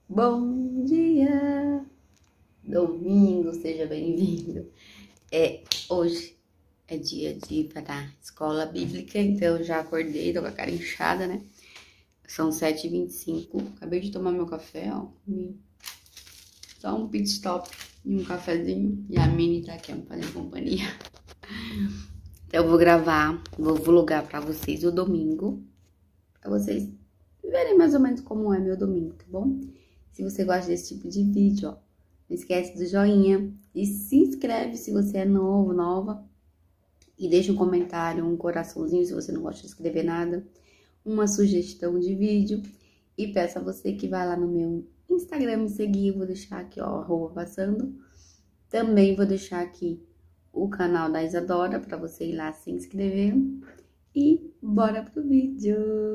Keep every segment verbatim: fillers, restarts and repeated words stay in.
Bom dia! Domingo, seja bem-vindo. É, hoje é dia de ir para a escola bíblica, então eu já acordei, tô com a cara inchada, né? São sete e vinte e cinco, acabei de tomar meu café, ó. Só um pit stop e um cafezinho. E a Mini tá aqui, me fazendo companhia. Então eu vou gravar, vou vlogar pra vocês o domingo, pra vocês verem mais ou menos como é meu domingo, tá bom? Se você gosta desse tipo de vídeo, ó, não esquece do joinha e se inscreve se você é novo, nova. E deixa um comentário, um coraçãozinho se você não gosta de escrever nada, uma sugestão de vídeo. E peço a você que vai lá no meu Instagram me seguir, eu vou deixar aqui, ó, arroba passando. Também vou deixar aqui o canal da Isadora para você ir lá se inscrever. E bora pro vídeo!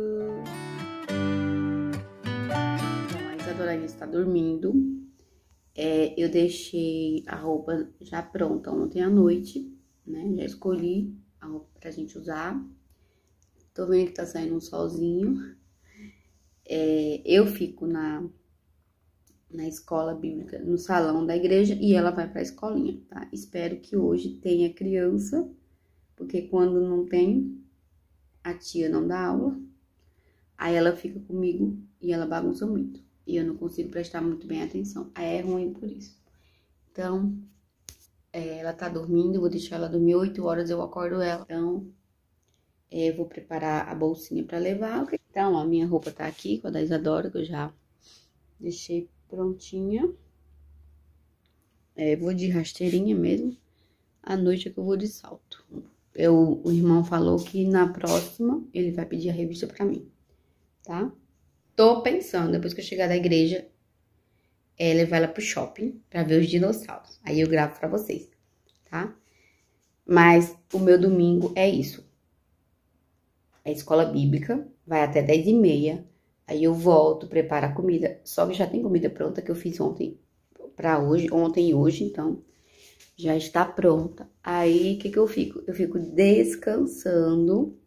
Então, a Isadora ainda está dormindo. É, eu deixei a roupa já pronta ontem à noite, né? Já escolhi a roupa pra gente usar. Tô vendo que tá saindo um solzinho. É, eu fico na, na escola bíblica, no salão da igreja, e ela vai pra escolinha, tá? Espero que hoje tenha criança, porque quando não tem, a tia não dá aula. Aí ela fica comigo e ela bagunça muito. E eu não consigo prestar muito bem atenção. Aí é ruim por isso. Então, é, ela tá dormindo, eu vou deixar ela dormir oito horas, eu acordo ela. Então, é, eu vou preparar a bolsinha pra levar. Então, a minha roupa tá aqui, com a da Isadora, que eu já deixei prontinha. É, vou de rasteirinha mesmo. À noite é que eu vou de salto. Eu, o irmão falou que na próxima ele vai pedir a revista pra mim, tá? Tô pensando, depois que eu chegar da igreja, é levar ela pro shopping pra ver os dinossauros. Aí eu gravo pra vocês, tá? Mas o meu domingo é isso. É escola bíblica, vai até dez e meia. Aí eu volto, preparo a comida. Só que já tem comida pronta que eu fiz ontem pra hoje, ontem e hoje, então já está pronta. Aí o que que eu fico? Eu fico descansando.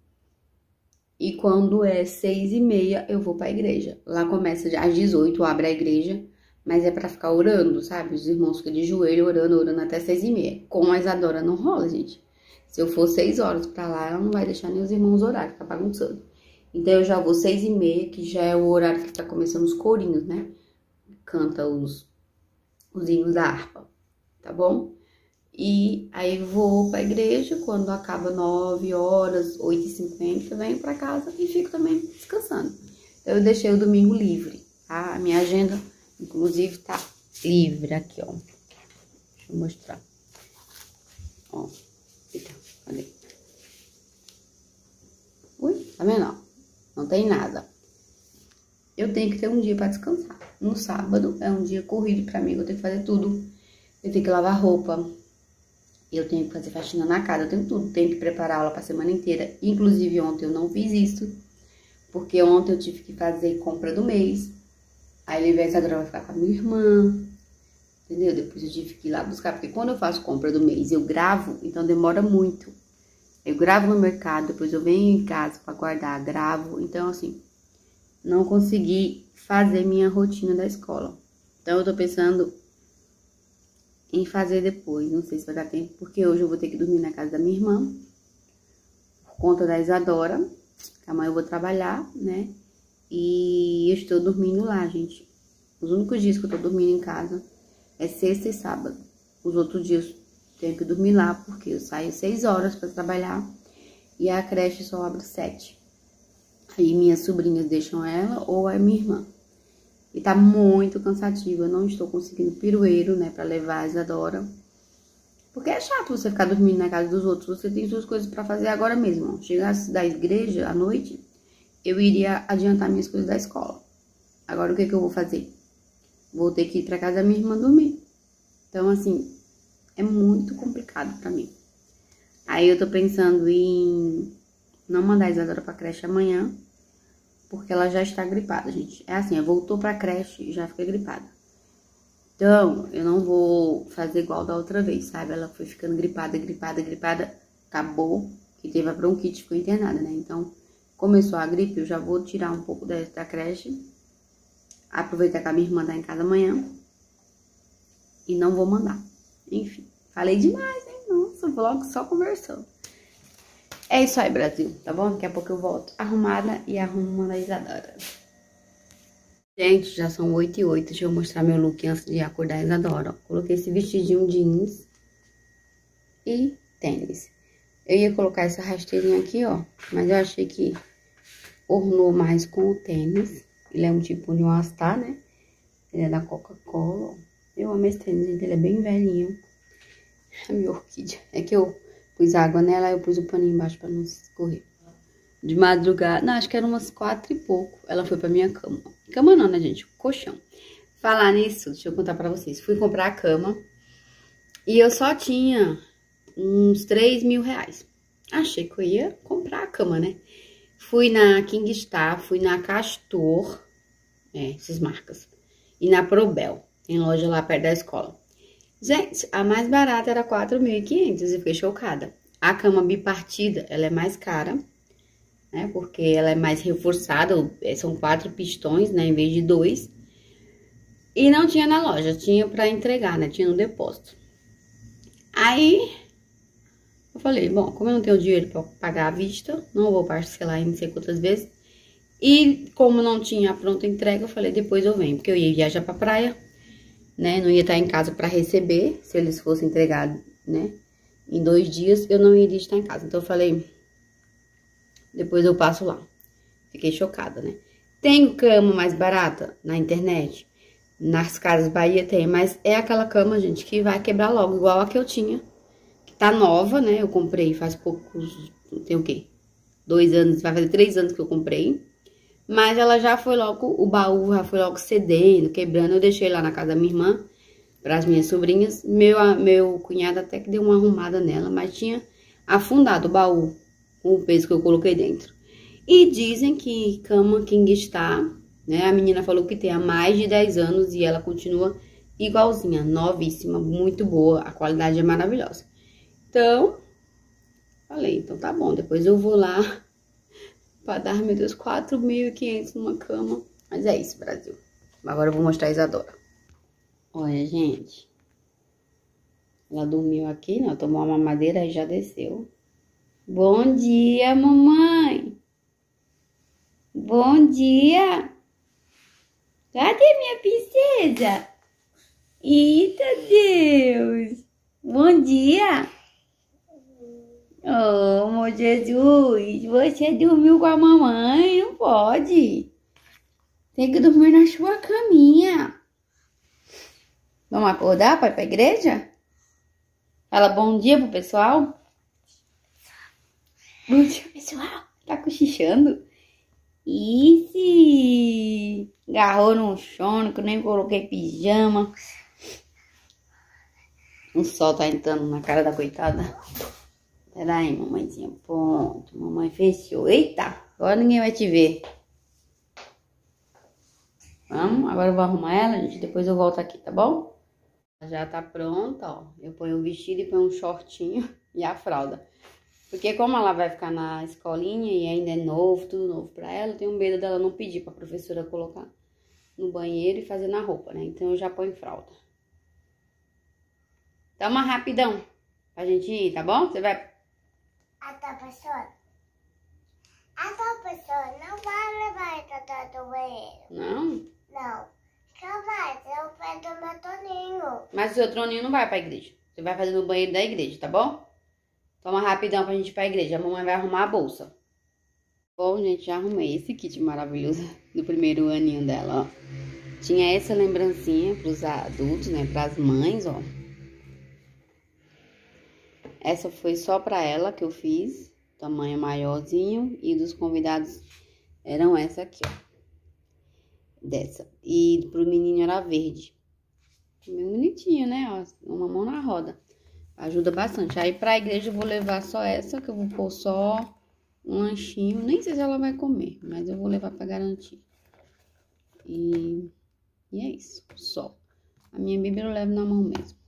E quando é seis e meia, eu vou pra igreja. Lá começa às dezoito, abre a igreja, mas é pra ficar orando, sabe? Os irmãos ficam de joelho, orando, orando até seis e meia. Com a Isadora não rola, gente. Se eu for seis horas pra lá, ela não vai deixar nem os irmãos orar, ficar bagunçando. Então eu já vou seis e meia, que já é o horário que tá começando os corinhos, né? Canta os, os hinos da harpa, tá bom? E aí vou pra igreja, quando acaba nove horas, oito e cinquenta, venho pra casa e fico também descansando. Então eu deixei o domingo livre, tá? A minha agenda, inclusive, tá livre aqui, ó. Deixa eu mostrar. Ó, eita, cadê? Ui, tá vendo, ó? Não tem nada. Eu tenho que ter um dia pra descansar. No sábado é um dia corrido pra mim, eu tenho que fazer tudo. Eu tenho que lavar roupa. Eu tenho que fazer faxina na casa, eu tenho tudo, tenho que preparar aula pra semana inteira. Inclusive ontem eu não fiz isso, porque ontem eu tive que fazer compra do mês. Aí levei a Isadora, vai ficar com a minha irmã, entendeu? Depois eu tive que ir lá buscar, porque quando eu faço compra do mês eu gravo, então demora muito. Eu gravo no mercado, depois eu venho em casa pra guardar, gravo. Então assim, não consegui fazer minha rotina da escola. Então eu tô pensando em fazer depois, não sei se vai dar tempo, porque hoje eu vou ter que dormir na casa da minha irmã, por conta da Isadora, que amanhã eu vou trabalhar, né, e eu estou dormindo lá, gente. Os únicos dias que eu tô dormindo em casa é sexta e sábado. Os outros dias eu tenho que dormir lá, porque eu saio seis horas pra trabalhar, e a creche só abre sete. Aí minhas sobrinhas deixam ela, ou a minha irmã. E tá muito cansativo, eu não estou conseguindo pirueiro, né, pra levar a Isadora. Porque é chato você ficar dormindo na casa dos outros, você tem suas coisas pra fazer agora mesmo. Chegasse da igreja à noite, eu iria adiantar minhas coisas da escola. Agora o que que eu vou fazer? Vou ter que ir pra casa da minha irmã dormir. Então, assim, é muito complicado pra mim. Aí eu tô pensando em não mandar a Isadora pra creche amanhã, porque ela já está gripada, gente. É assim, ela voltou pra creche e já fica gripada. Então, eu não vou fazer igual da outra vez, sabe? Ela foi ficando gripada, gripada, gripada. Acabou, que teve a bronquite, ficou internada, né? Então, começou a gripe, eu já vou tirar um pouco da, da creche. aproveitar que a minha irmã tá em casa amanhã. E não vou mandar. Enfim, falei demais, hein? Nossa, vlog só conversando. É isso aí, Brasil, tá bom? Daqui a pouco eu volto arrumada e arrumo a Isadora. Gente, já são oito e oito. Deixa eu mostrar meu look antes de acordar a Isadora. Coloquei esse vestidinho jeans e tênis. Eu ia colocar essa rasteirinha aqui, ó. Mas eu achei que ornou mais com o tênis. Ele é um tipo de um All-Star, né? Ele é da Coca-Cola, ó. Eu amo esse tênis, gente. Ele é bem velhinho. A minha orquídea. É que eu pus água nela, eu pus o paninho embaixo pra não escorrer. De madrugada, não, acho que era umas quatro e pouco. Ela foi pra minha cama. Cama não, né, gente? Colchão. Falar nisso, deixa eu contar pra vocês. Fui comprar a cama e eu só tinha uns três mil reais. Achei que eu ia comprar a cama, né? Fui na Kingstar, fui na Castor, é, essas marcas. E na Probel, tem loja lá perto da escola. Gente, a mais barata era quatro mil e quinhentos e fiquei chocada. A cama bipartida, ela é mais cara, né? Porque ela é mais reforçada, são quatro pistões, né? Em vez de dois. E não tinha na loja, tinha pra entregar, né? Tinha no depósito. Aí, eu falei, bom, como eu não tenho dinheiro pra pagar à vista, não vou parcelar em não sei quantas vezes. E como não tinha a pronta entrega, eu falei, depois eu venho, porque eu ia viajar pra praia, né? Não ia estar em casa pra receber, se eles fossem entregar, né? Em dois dias, eu não iria estar em casa. Então, eu falei, depois eu passo lá. Fiquei chocada, né? Tem cama mais barata na internet? Nas Casas Bahia tem, mas é aquela cama, gente, que vai quebrar logo, igual a que eu tinha. Que tá nova, né? Eu comprei faz poucos, tem o quê? Dois anos, vai fazer três anos que eu comprei. Mas ela já foi logo, o baú já foi logo cedendo, quebrando. Eu deixei lá na casa da minha irmã, para as minhas sobrinhas. Meu, meu cunhado até que deu uma arrumada nela, mas tinha afundado o baú com o peso que eu coloquei dentro. E dizem que cama Kingstar, né? A menina falou que tem há mais de dez anos e ela continua igualzinha, novíssima, muito boa. A qualidade é maravilhosa. Então, falei, então tá bom, depois eu vou lá para dar, meu Deus, quatro mil e quinhentos numa cama. Mas é isso, Brasil. Agora eu vou mostrar a Isadora. Olha, gente. Ela dormiu aqui, né? Tomou uma mamadeira e já desceu. Bom dia, mamãe. Bom dia. Cadê minha princesa? Eita, Deus. Bom dia. Oh, meu Jesus, você dormiu com a mamãe? Não pode. Tem que dormir na sua caminha. Vamos acordar para ir pra igreja? Fala bom dia pro pessoal. Bom dia, pessoal. Tá cochichando? Isso. Agarrou no sono, que eu nem coloquei pijama. O sol tá entrando na cara da coitada. Pera aí, mamãezinha. Pronto, mamãe fechou. Eita, agora ninguém vai te ver. Vamos, agora eu vou arrumar ela, gente. Depois eu volto aqui, tá bom? Já tá pronta, ó. Eu ponho o vestido e ponho um shortinho e a fralda. Porque como ela vai ficar na escolinha e ainda é novo, tudo novo pra ela, eu tenho medo dela não pedir pra professora colocar no banheiro e fazer na roupa, né? Então eu já ponho fralda. Toma rapidão pra gente ir, tá bom? Você vai... A tua pessoa... A tua pessoa não vai levar essa do banheiro. Não? Não. Só vai ser o pé do meu Toninho. Mas o seu troninho não vai pra igreja. Você vai fazer no banheiro da igreja, tá bom? Toma rapidão pra gente ir pra igreja. A mamãe vai arrumar a bolsa. Bom, gente, já arrumei esse kit maravilhoso do primeiro aninho dela, ó. Tinha essa lembrancinha pros adultos, né? Pras mães, ó. Essa foi só pra ela que eu fiz. Tamanho maiorzinho. E dos convidados eram essa aqui, ó. Dessa. E pro menino era verde. Bem bonitinho, né? Ó, uma mão na roda. Ajuda bastante. Aí pra igreja eu vou levar só essa, que eu vou pôr só um lanchinho. Nem sei se ela vai comer, mas eu vou levar pra garantir. E, e é isso, só. A minha Bíblia eu levo na mão mesmo.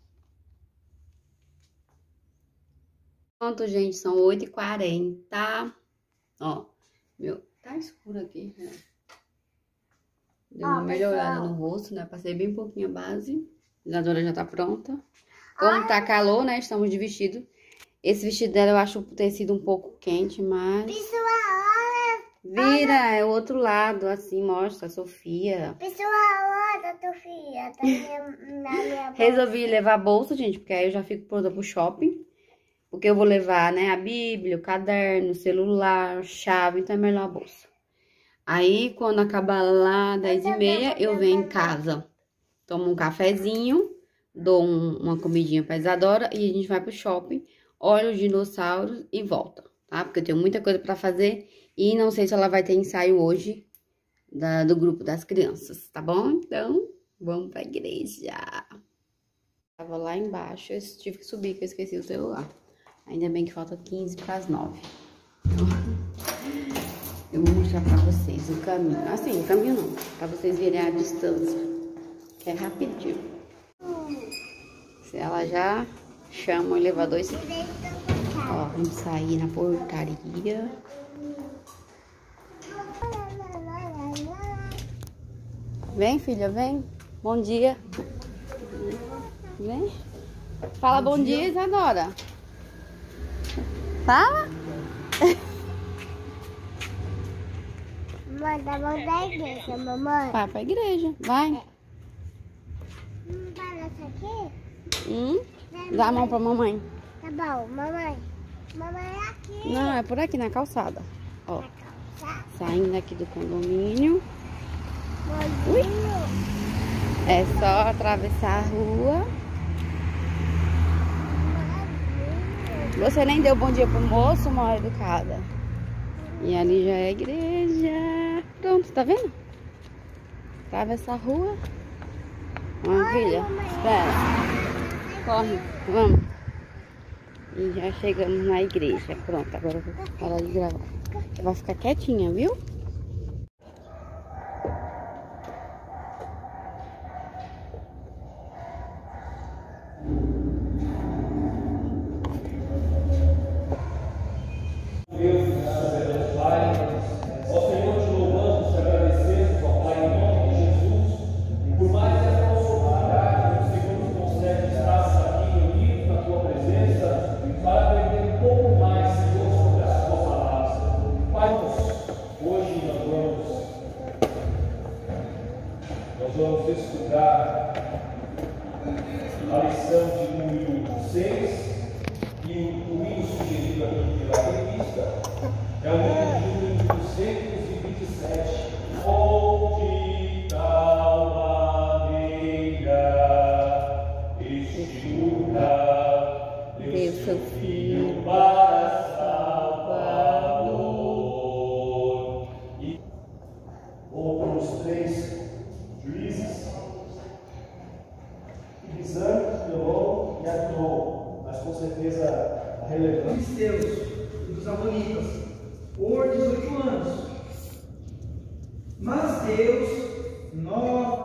Pronto, gente, são oito e quarenta. Ó, meu, tá escuro aqui, né? Deu uma melhorada no rosto, né? Passei bem pouquinho a base. A Isadora já tá pronta. Como tá calor, né? Estamos de vestido. Esse vestido dela eu acho o tecido um pouco quente, mas... Pessoal, olha. Vira, é o outro lado, assim, mostra a Sofia. Pessoal, olha, Sofia. Tá minha, na minha bolsa. Resolvi levar a bolsa, gente, porque aí eu já fico pronta pro shopping. Porque eu vou levar, né, a Bíblia, o caderno, o celular, chave, então é melhor a bolsa. Aí, quando acabar lá, dez e meia, eu venho em casa. Tomo um cafezinho, dou um, uma comidinha pra Isadora e a gente vai pro shopping, olha os dinossauros e volta, tá? Porque eu tenho muita coisa pra fazer e não sei se ela vai ter ensaio hoje da, do grupo das crianças, tá bom? Então, vamos pra igreja. Tava lá embaixo, eu tive que subir, que eu esqueci o celular. Ainda bem que falta quinze para as nove. Eu vou mostrar pra vocês o caminho. Assim, o caminho não, pra vocês verem a distância, que é rapidinho. Se ela já chama o elevador e... Ó, vamos sair na portaria. Vem, filha, vem. Bom dia. Vem. Fala bom, bom dia, dia, Isadora. Fala. Mamãe, tá bom da igreja, mamãe. Vai pra igreja, vai. Não vai nessa aqui? Hum? Dá a mão pra mamãe. Tá bom, mamãe. Mamãe é aqui. Não, é por aqui na calçada. Ó. Na calçada. Saindo aqui do condomínio. Ui. É só atravessar a rua. Você nem deu bom dia pro moço, mal educada. E ali já é a igreja. Pronto, tá vendo? Atravessa a rua. Vamos, filha. Espera. Corre, vamos. E já chegamos na igreja. Pronto, agora eu vou parar de gravar. Você vai ficar quietinha, viu? Vamos estudar a lição de número seis e o hino sugerido aqui pela revista é o hino de número duzentos e vinte e sete. Onde tal maneira este lugar deu seu filho para Salvador. E outros três juízes, Ibizan, Elon e Atom, mas com certeza a relevância. Dos filisteus e dos amonitas, por dezoito anos. Mas Deus, nós.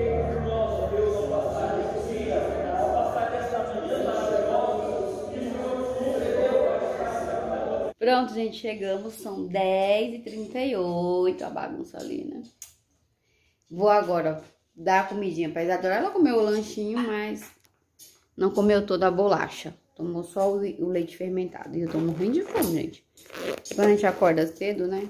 Pronto, gente, chegamos, são dez e trinta e oito, a bagunça ali, né? Vou agora dar a comidinha pra Isadora. Ela comeu o lanchinho, mas não comeu toda a bolacha. Tomou só o leite fermentado. E eu tô morrendo de fome, gente. Quando a gente acorda cedo, né?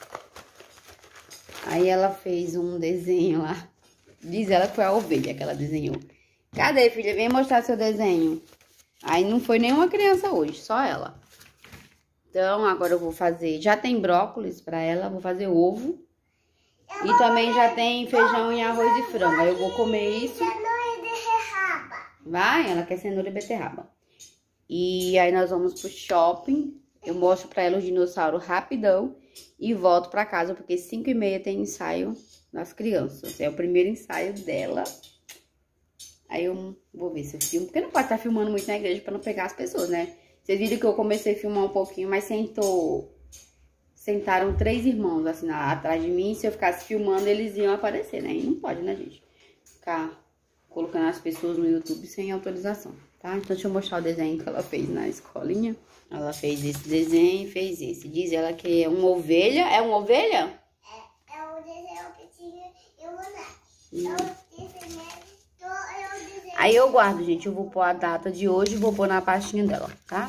Aí ela fez um desenho lá. Diz ela que foi a ovelha que ela desenhou. Cadê, filha? Vem mostrar seu desenho. Aí não foi nenhuma criança hoje, só ela. Então, agora eu vou fazer... Já tem brócolis pra ela, vou fazer ovo. E também já tem feijão e arroz e frango. Aí eu vou comer isso. Cenoura e beterraba. Vai, ela quer cenoura e beterraba. E aí nós vamos pro shopping. Eu mostro pra ela o dinossauro rapidão. E volto pra casa, porque cinco e meia tem ensaio das crianças. É o primeiro ensaio dela. Aí eu vou ver se eu filmo. Porque não pode estar filmando muito na igreja pra não pegar as pessoas, né? Vocês viram que eu comecei a filmar um pouquinho, mas sentou... Sentaram três irmãos, assim, lá, atrás de mim. Se eu ficasse filmando, eles iam aparecer, né? E não pode, né, gente? Ficar colocando as pessoas no YouTube sem autorização, tá? Então, deixa eu mostrar o desenho que ela fez na escolinha. Ela fez esse desenho e fez esse. Diz ela que é uma ovelha. É uma ovelha? É, é um desenho que tinha e Eu vou dar. Eu disse mesmo. Eu disse. Aí eu guardo, gente. Eu vou pôr a data de hoje e vou pôr na pastinha dela, tá?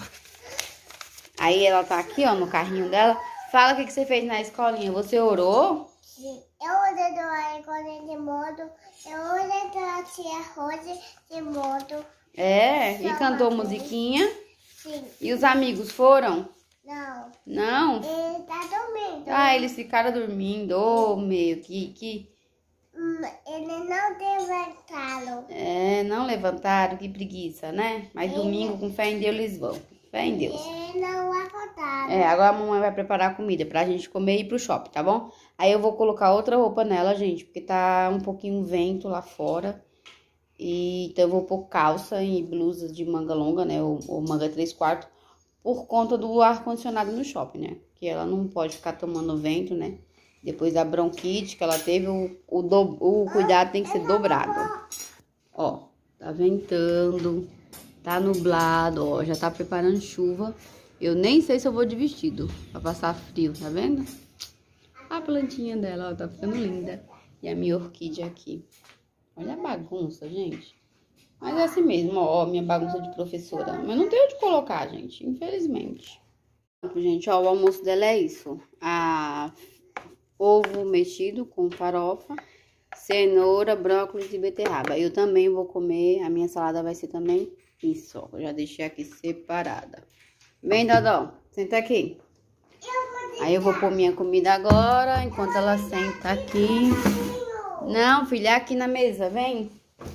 Aí ela tá aqui, ó, no carrinho dela. Fala o que, que você fez na escolinha. Você orou? Sim. Eu usei do Aicone de modo. Eu usei da tia Rose de modo. É, e cantou musiquinha. Sim. E os amigos foram? Não. Não? Ele tá dormindo. Ah, eles ficaram dormindo. Ô, meu, que... que... Hum, Ele não levantaram. É, não levantaram, que preguiça, né? Mas domingo, com fé em Deus, eles vão. Fé em Deus. Ele não acordaram. É, agora a mamãe vai preparar a comida pra gente comer e ir pro shopping, tá bom? Aí eu vou colocar outra roupa nela, gente, porque tá um pouquinho vento lá fora. E então eu vou pôr calça e blusa de manga longa, né? Ou, ou manga três quartos, por conta do ar-condicionado no shopping, né? Que ela não pode ficar tomando vento, né? Depois da bronquite que ela teve, o, o, do, o cuidado tem que ser dobrado. Ó, tá ventando, tá nublado, ó, já tá preparando chuva. Eu nem sei se eu vou de vestido, pra passar frio, tá vendo? A plantinha dela, ó, tá ficando linda. E a minha orquídea aqui. Olha a bagunça, gente. Mas é assim mesmo, ó, minha bagunça de professora. Mas não tem onde colocar, gente, infelizmente. Gente, ó, o almoço dela é isso. A ovo mexido com farofa, cenoura, brócolis e beterraba. Eu também vou comer, a minha salada vai ser também isso, ó. Eu já deixei aqui separada. Vem, Dodó, senta aqui. Aí eu vou pôr minha comida agora, enquanto ela senta aqui. Não, filha, é aqui na mesa, vem.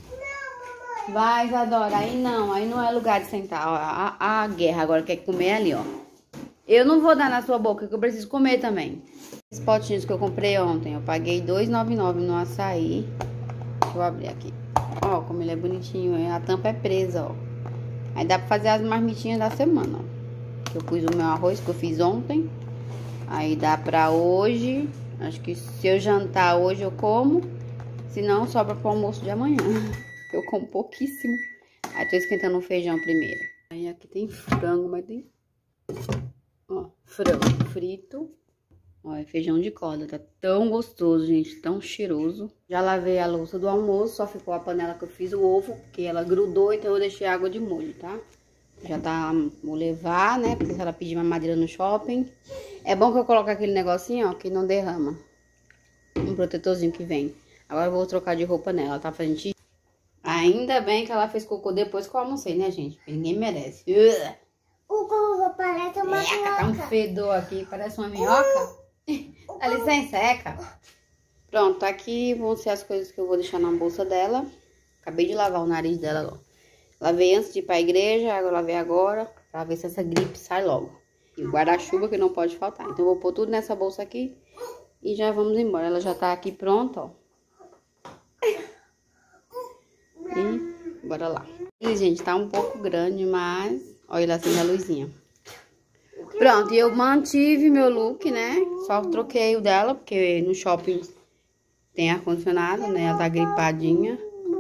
Vai, Isadora, aí não, aí não é lugar de sentar. Ó, a, a guerra agora quer comer ali, ó. Eu não vou dar na sua boca, que eu preciso comer também. Esses potinhos que eu comprei ontem, eu paguei dois reais e noventa e nove centavos no açaí. Deixa eu abrir aqui. Ó, como ele é bonitinho, a tampa é presa, ó. Aí dá pra fazer as marmitinhas da semana, ó. Eu pus o meu arroz que eu fiz ontem. Aí dá pra hoje. Acho que se eu jantar hoje eu como. Se não, sobra pro almoço de amanhã. Eu como pouquíssimo. Aí tô esquentando o feijão primeiro. Aí aqui tem frango, mas tem... Ó, frango frito. Ó, é feijão de corda. Tá tão gostoso, gente. Tão cheiroso. Já lavei a louça do almoço. Só ficou a panela que eu fiz o ovo. Porque ela grudou, então eu deixei água de molho, tá? Já tá... Vou levar, né? Porque se ela pedir mamadeira no shopping... É bom que eu coloque aquele negocinho, ó, que não derrama. Um protetorzinho que vem. Agora eu vou trocar de roupa nela, tá? Pra gente... Ainda bem que ela fez cocô depois que eu almocei, né, gente? Porque ninguém merece. Uh! O cocô parece uma Eca, minhoca. tá um fedor aqui, parece uma minhoca. Uh! Dá licença, Eca. Pronto, aqui vão ser as coisas que eu vou deixar na bolsa dela. Acabei de lavar o nariz dela, ó. Lavei antes de ir pra igreja, agora lavei agora, pra ver se essa gripe sai logo. E o guarda-chuva que não pode faltar. Então eu vou pôr tudo nessa bolsa aqui e já vamos embora. Ela já tá aqui pronta, ó. E bora lá. E, gente, tá um pouco grande, mas... Olha lá, acende a luzinha. Pronto, e eu mantive meu look, né? Só troquei o dela, porque no shopping tem ar-condicionado, né? Ela tá gripadinha.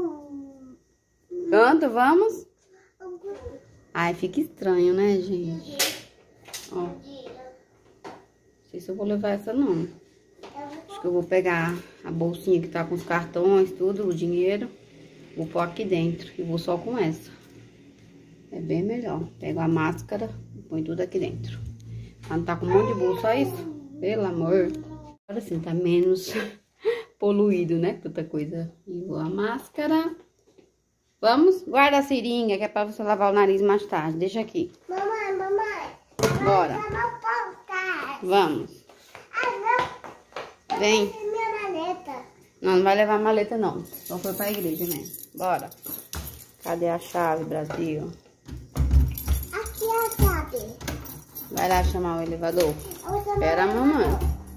Canta, vamos? Ai, fica estranho, né, gente? Ó. Não sei se eu vou levar essa, não. Acho que eu vou pegar a bolsinha que tá com os cartões, tudo, o dinheiro. Vou pôr aqui dentro e vou só com essa. É bem melhor. Pego a máscara e põe tudo aqui dentro. Pra não tá com um monte de bolsa, só isso. Pelo amor. Agora sim, tá menos poluído, né? Tanta coisa. E vou a máscara. Vamos? Guarda a seringa, que é pra você lavar o nariz mais tarde. Deixa aqui. Mamãe, mamãe. Bora. Vamos. Ah, não. Vem. Eu minha maleta. Não, não vai levar maleta, não. Só foi pra igreja mesmo. Bora. Cadê a chave, Brasil? Aqui é a chave. Vai lá chamar o elevador. Espera a mamãe.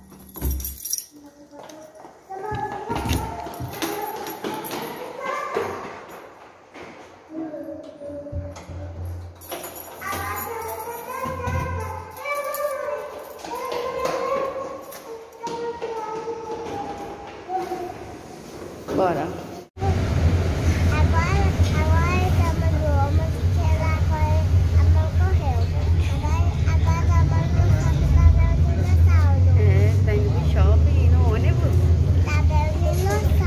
Bora. Agora, agora estamos no ônibus, que ela agora a mão correu. Agora, agora a mão não sabe fazer o dinossauro. É, tá indo pro shopping, no ônibus. Tá vendo o dinossauro.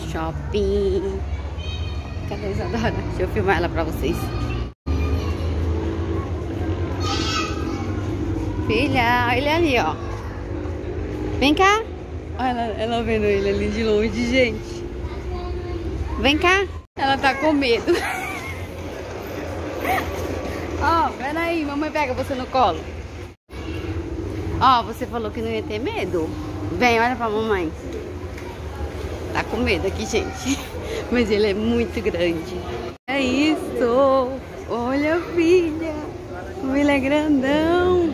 shopping. Cadê a Isadora? Deixa eu filmar ela pra vocês. Filha, olha ali, ó. Vem cá. Olha ela, ela vendo ele ali de longe, gente. Vem cá. Ela tá com medo. Ó, oh, peraí, mamãe pega você no colo. Ó, oh, você falou que não ia ter medo. Vem, olha pra mamãe. Tá com medo aqui, gente. Mas ele é muito grande. É isso. Olha, filha. Como ele é grandão.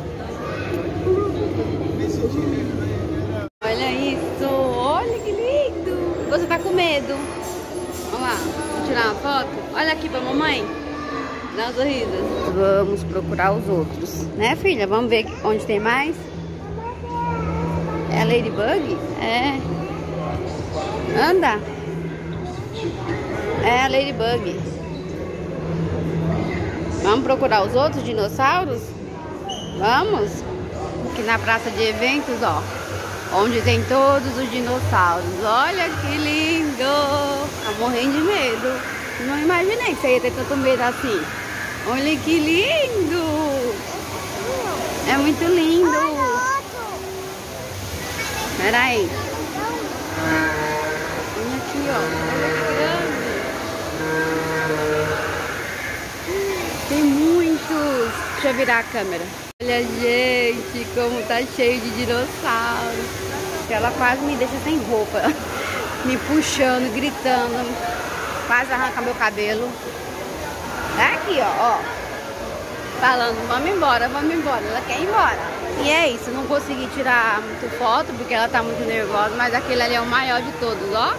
Olha isso. Olha que lindo. Você tá com medo. Vamos lá. Vou tirar uma foto. Olha aqui pra mamãe. Dá uma sorrisa. Vamos procurar os outros. Né, filha? Vamos ver onde tem mais. É a Ladybug? É. Anda. É a Ladybug. Vamos procurar os outros dinossauros? Vamos? Aqui na praça de eventos, ó. Onde tem todos os dinossauros. Olha que lindo. Tá morrendo de medo. Não imaginei que você ia ter tanto medo assim. Olha que lindo. É muito lindo. Pera aí. Olha aqui, ó. Olha que grande. Tem muitos. Deixa eu virar a câmera. Olha, gente, como tá cheio de dinossauros. Ela quase me deixa sem roupa. Me puxando, gritando. Quase arranca meu cabelo. Tá aqui, ó, ó. Falando, vamos embora, vamos embora. Ela quer ir embora. E é isso, não consegui tirar muito foto porque ela tá muito nervosa, mas aquele ali é o maior de todos, ó.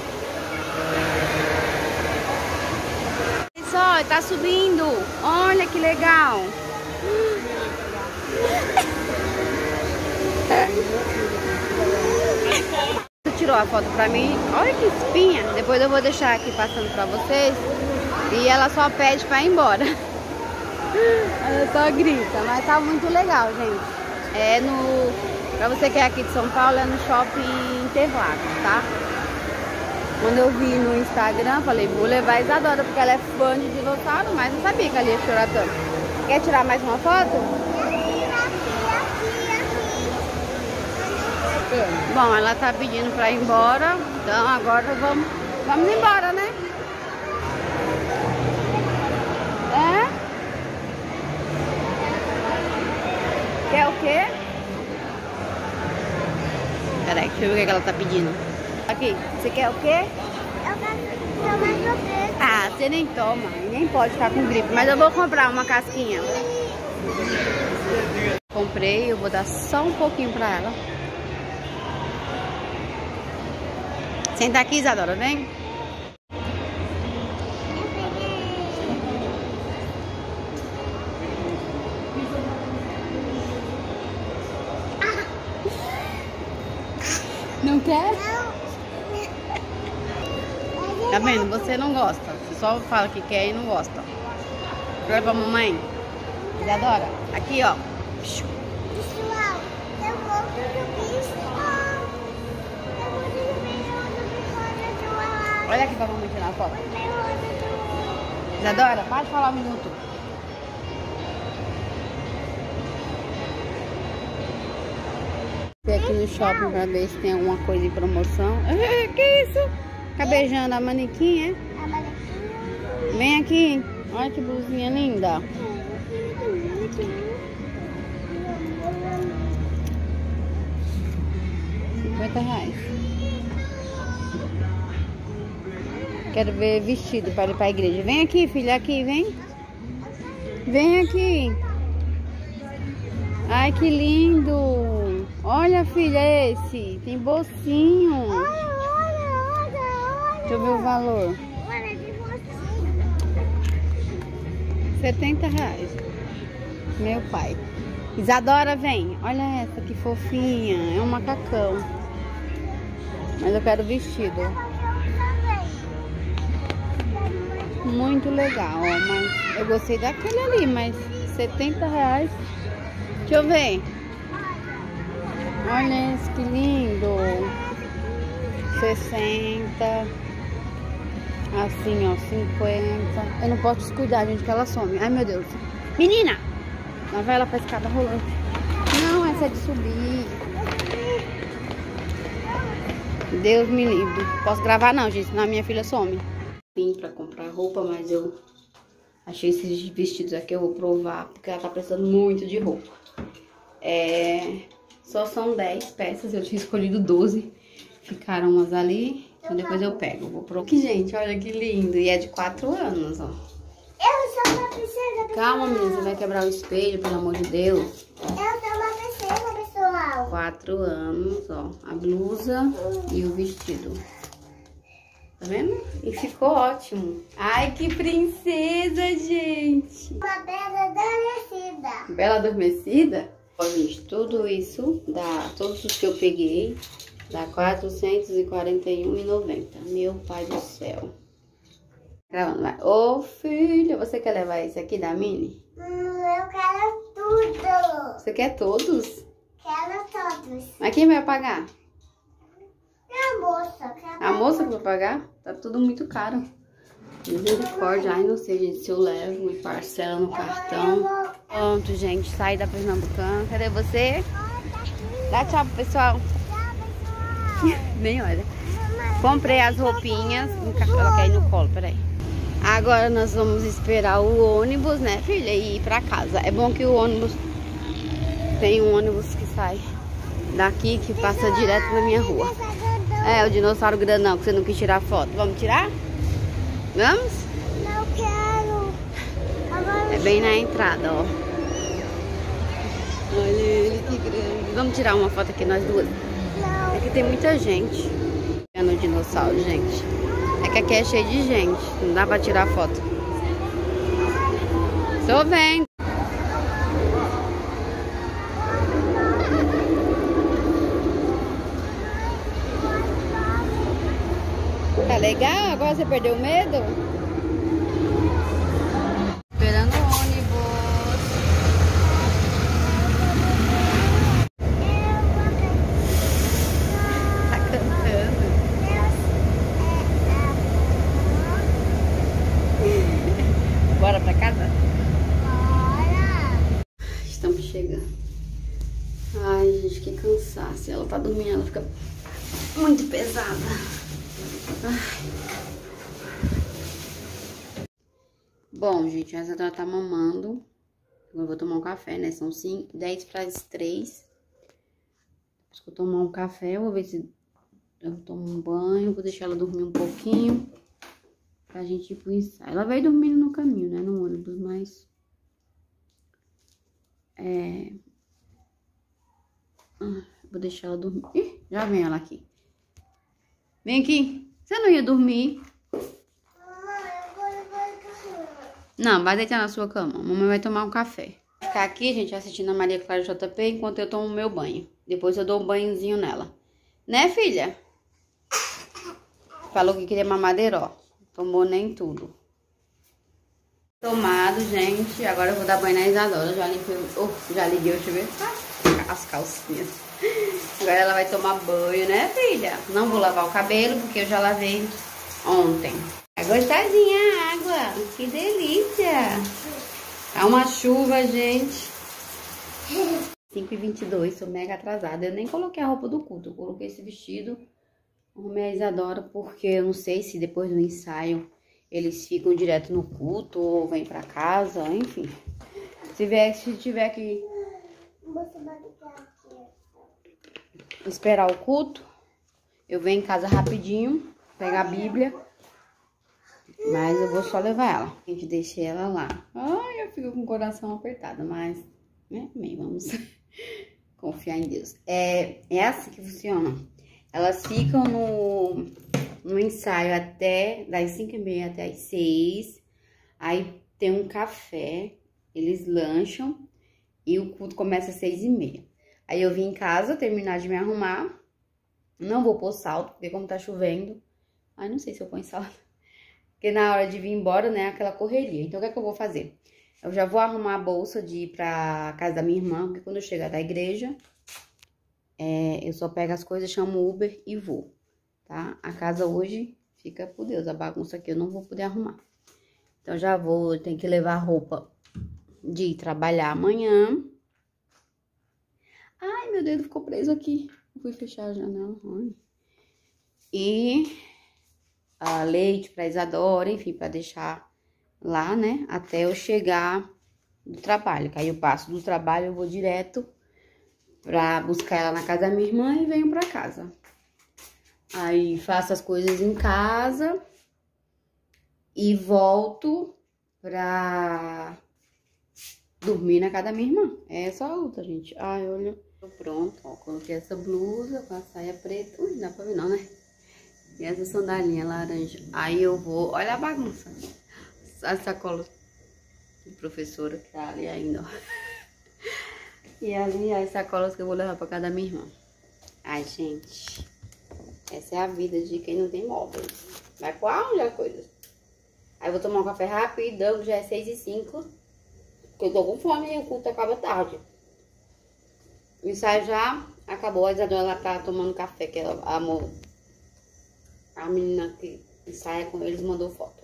Isso, ó, tá subindo. Olha que legal. Você tirou a foto pra mim? Olha que espinha. Depois eu vou deixar aqui passando pra vocês. E ela só pede pra ir embora. Ela só grita, mas tá muito legal, gente. É no... Pra você que é aqui de São Paulo, é no Shopping Interlagos, tá? Quando eu vi no Instagram, falei, vou levar a Isadora, porque ela é fã de dinossauro, mas não sabia que ela ia chorar tanto. Quer tirar mais uma foto? Bom, ela tá pedindo pra ir embora, então agora vamos, vamos embora, né? É? Quer o quê? Peraí, deixa eu ver o que ela tá pedindo. Aqui, você quer o quê? Eu quero tomar sorvete. Ah, você nem toma, nem pode ficar com gripe, mas eu vou comprar uma casquinha. Comprei, eu vou dar só um pouquinho pra ela. Senta aqui, Isadora, vem. Não quer? Tá vendo? Você não gosta. Você só fala que quer e não gosta. Olha pra mamãe. Isadora, aqui, ó. Pessoal, eu vou pro pessoal. Eu vou pro pessoal. Olha aqui pra mamãe tirar a foto. Isadora, para de falar um minuto. Fui aqui no shopping pra ver se tem alguma coisa em promoção. É, que isso? Fica beijando a manequim, é? A manequim. Vem aqui. Olha que blusinha linda. cinquenta reais. Quero ver vestido para ir para a igreja. Vem aqui, filha, aqui, vem. Vem aqui. Ai, que lindo. Olha, filha, esse. Tem bolsinho. Olha, olha, olha, olha. Deixa eu ver o valor. Olha, de você. setenta reais. Meu pai. Isadora, vem. Olha essa, que fofinha. É um macacão. Mas eu quero vestido. Muito legal, ó. Mas eu gostei daquele ali, mas setenta reais. Deixa eu ver. Olha esse, que lindo. sessenta. Assim, ó, cinquenta. Eu não posso descuidar, gente, que ela some. Ai, meu Deus. Menina! Lá vai ela pra escada rolando. Não, essa é de subir. Deus me livre. Posso gravar não, gente, senão a minha filha some. Vim pra comprar roupa, mas eu achei esses vestidos aqui, eu vou provar, porque ela tá precisando muito de roupa. É... Só são dez peças, eu tinha escolhido doze. Ficaram umas ali, então depois eu pego. Vou provar. Que, gente, olha que lindo. E é de quatro anos, ó. Eu sou uma princesa, pessoal. Calma, menina, você vai quebrar o espelho, pelo amor de Deus. Eu sou uma princesa, pessoal. Quatro anos, ó. A blusa e o vestido. Tá vendo? E ficou ótimo. Ai, que princesa, gente. Uma bela adormecida. Bela adormecida? Ó, gente, tudo isso dá, todos os que eu peguei, dá quatrocentos e quarenta e um reais e noventa centavos. Meu pai do céu. Gravando, vai. Ô, filha, você quer levar esse aqui da Mini? Hum, eu quero tudo. Você quer todos? Quero todos. Mas quem vai pagar? A moça. Quero A moça que vai pagar? Tá tudo muito caro. Misericórdia. Ai, não sei, gente, se eu levo e parcela no cartão. Pronto, gente, saí da Pernambucana. Cadê você? Dá tchau pro pessoal. Nem olha. Comprei as roupinhas. Ela quer ir no colo, peraí. Agora nós vamos esperar o ônibus, né, filha? E ir pra casa. É bom que o ônibus... Tem um ônibus que sai daqui, que passa direto na minha rua. É, o dinossauro grandão, que você não quis tirar foto. Vamos tirar? Vamos? Não quero. Agora É bem na entrada, ó. Olha ele, que grande. Vamos tirar uma foto aqui, nós duas. não. É que tem muita gente no dinossauro, gente. É que aqui é cheio de gente. Não dá pra tirar foto. Tô vendo. Tá legal? Agora você perdeu o medo? Esperando o ônibus. Tá cantando. Bora pra casa? Bora. Estamos chegando. Ai, gente, que cansaço. Ela tá dormindo, ela fica muito pesada. Ai. Bom, gente, a Isadora tá mamando. Agora eu vou tomar um café, né? São cinco, dez para as três. Depois que eu tomar um café, eu vou ver se eu tomo um banho. Vou deixar ela dormir um pouquinho pra gente ir pro ensaio. Ela vai dormindo no caminho, né? No ônibus, mas... É... Ah, vou deixar ela dormir. Ih, já vem ela aqui. Vem aqui. Você não ia dormir? Mamãe, agora eu vou dormir. Não, vai deitar na sua cama. Mamãe vai tomar um café. Ficar aqui, gente, assistindo a Maria Clara J P enquanto eu tomo meu banho. Depois eu dou um banhozinho nela. Né, filha? Falou que queria mamadeira, ó. Tomou nem tudo. Tomado, gente. Agora eu vou dar banho na Isadora. Já limpei, oh, já liguei o chuveiro. As calcinhas. Agora ela vai tomar banho, né, filha? Não vou lavar o cabelo, porque eu já lavei ontem. É gostosinha a água. Que delícia. Tá uma chuva, gente. cinco e vinte e dois, sou mega atrasada. Eu nem coloquei a roupa do culto. Eu coloquei esse vestido. Arrumei a Isadora, porque eu não sei se depois do ensaio eles ficam direto no culto ou vêm pra casa, enfim. Se tiver, se tiver que Você vai ficar aqui. esperar o culto, eu venho em casa rapidinho, pegar a Bíblia, mas eu vou só levar ela. A gente deixa ela lá. Ai, eu fico com o coração apertado, mas, né, bem, vamos confiar em Deus. É, é assim que funciona. Elas ficam no, no ensaio até das cinco e meia até as seis. Aí tem um café, eles lancham e o culto começa às seis e meia. Aí eu vim em casa terminar de me arrumar. Não vou pôr salto, porque como tá chovendo... Ai, não sei se eu ponho salto. Porque na hora de vir embora, né, aquela correria. Então o que é que eu vou fazer? Eu já vou arrumar a bolsa de ir pra casa da minha irmã, porque quando eu chegar da igreja... É, eu só pego as coisas, chamo o Uber e vou, tá? A casa hoje fica por Deus, a bagunça aqui eu não vou poder arrumar. Então, já vou, tenho que levar roupa de ir trabalhar amanhã. Ai, meu dedo ficou preso aqui. Eu fui fechar a janela. Ai. E a leite pra Isadora, enfim, pra deixar lá, né? Até eu chegar do trabalho. Que aí eu passo do trabalho, eu vou direto pra buscar ela na casa da minha irmã e venho pra casa. Aí faço as coisas em casa e volto pra dormir na casa da minha irmã. É essa a luta, gente. Ai, olha. Tô pronto, ó. Coloquei essa blusa com a saia preta. Ui, não dá pra ver não, né? E essa sandalinha laranja. Aí eu vou... Olha a bagunça. A sacola de professora que tá ali ainda, ó. E ali as sacolas que eu vou levar pra casa da minha irmã. Ai, gente. Essa é a vida de quem não tem móveis. Vai com aonde as coisas? Aí eu vou tomar um café rapidão, já é seis e cinco. Porque eu tô com fome e o culto acaba tarde. O ensaio já acabou. A Isadora, ela tá tomando café, que ela amou. A menina que ensaia com eles mandou foto.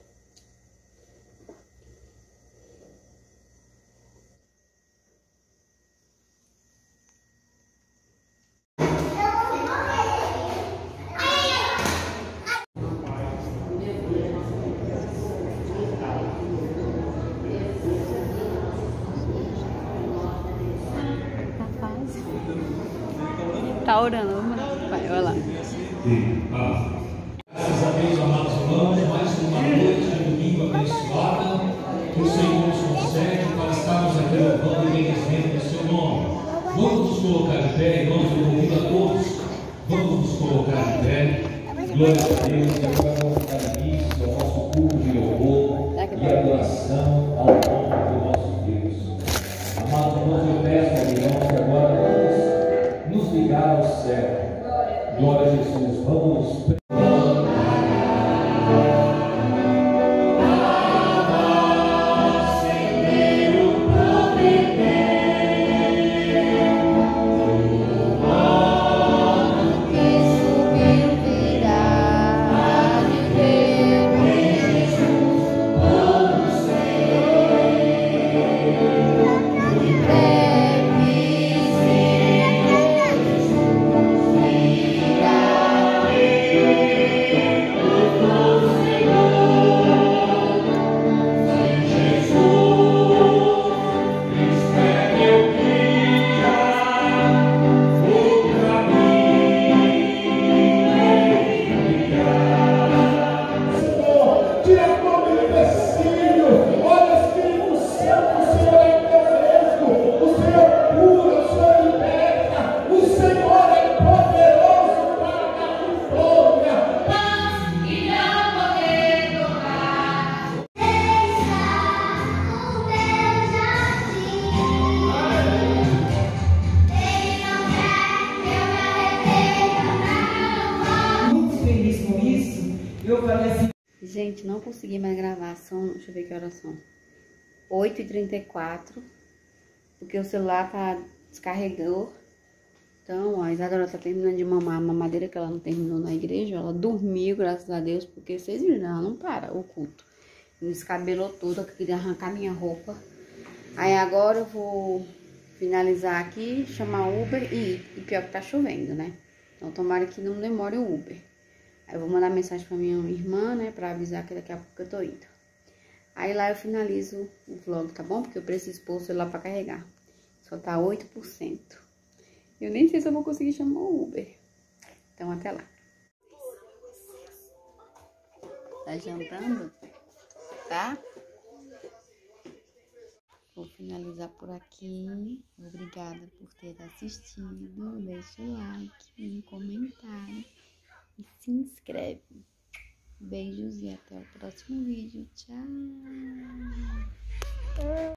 Tá orando, vai, olha lá. Graças a Deus, amados irmãos, mais uma noite de domingo abençoada que o Senhor nos concede para estarmos aqui louvando e bendizendo o seu nome. Vamos nos colocar de pé, irmãos, eu convido a todos. Vamos nos colocar de pé. Glória a Deus, que vai colocar início ao nosso culto de louvor e adoração ao nome do nosso Deus. Amados irmãos, eu peço aos irmãos que agora vamos nos ligar ao céu. Glória a Jesus, vamos. Gente, não consegui mais gravar, são, deixa eu ver que horas são, oito e trinta e quatro, porque o celular tá descarregou. Então, ó, a Isadora tá terminando de mamar a mamadeira que ela não terminou na igreja, ela dormiu, graças a Deus, porque vocês viram, ela não para o culto. Me descabelou toda, eu queria arrancar minha roupa. Aí agora eu vou finalizar aqui, chamar o Uber e ir, e pior que tá chovendo, né? Então tomara que não demore o Uber. Aí eu vou mandar mensagem pra minha irmã, né, pra avisar que daqui a pouco eu tô indo. Aí lá eu finalizo o vlog, tá bom? Porque eu preciso pôr o celular pra carregar. Só tá oito por cento. Eu nem sei se eu vou conseguir chamar o Uber. Então até lá. Tá jantando? Tá? Vou finalizar por aqui. Obrigada por ter assistido. Deixa o like, um comentário. E se inscreve. Beijos e até o próximo vídeo. Tchau!